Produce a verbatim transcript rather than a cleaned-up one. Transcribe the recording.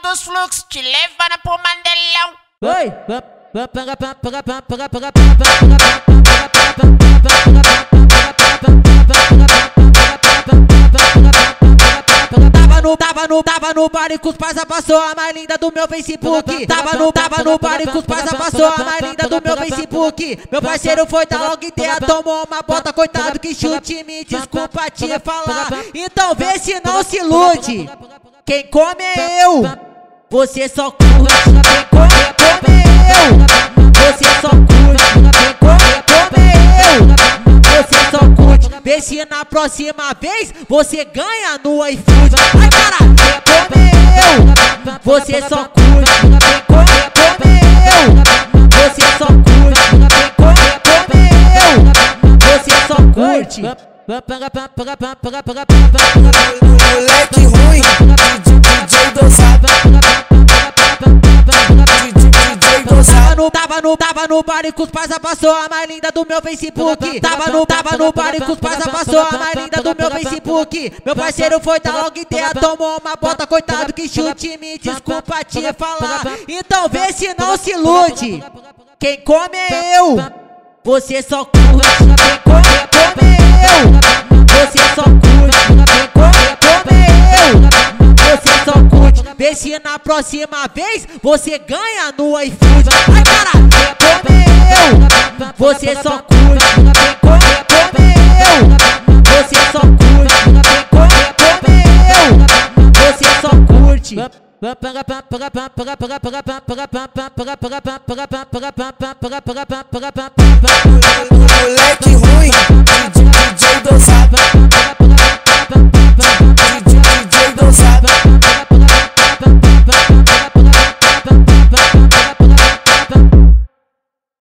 dos fluxos, te levando pro Mandelão. Oi! Tava no, tava no, tava no baile com os parça, passou a mais linda do meu Facebook. Tava no, tava no baile com os parça, passou a mais linda do meu Facebook. Meu parceiro foi da logo inteira, tomou uma bota, coitado que chute, me desculpa te falar. Então vê se não se ilude, quem come é eu, você só curte. Quem come, come eu, você só curte. Quem come, come eu, você só curte. Vê se na próxima vez você ganha no iFood. Ai caralho, quem come eu, você só curte. Quem come, come eu, você só curte. Quem come, come eu, você só curte. Moleque ruim, D J dosado. Tava no, tava no baile com os parça, passou a mais linda do meu Facebook. Tava no, tava no baile com os parça, passou a mais linda do meu Facebook. Meu parceiro foi da logo inteira, tomou uma bota, coitado que chute, me desculpa te falar. Então vê se não se ilude, quem come é eu, você só curte. Quem come, come eu, você só curte. Quem come, come eu, você só curte. Vê se na próxima vez você ganha no iFood. Ai caralho, quem come eu, você só curte. Quem come, come eu, você só curte. Quem come, come eu, você só curte. Moleque ruim, D J dosado.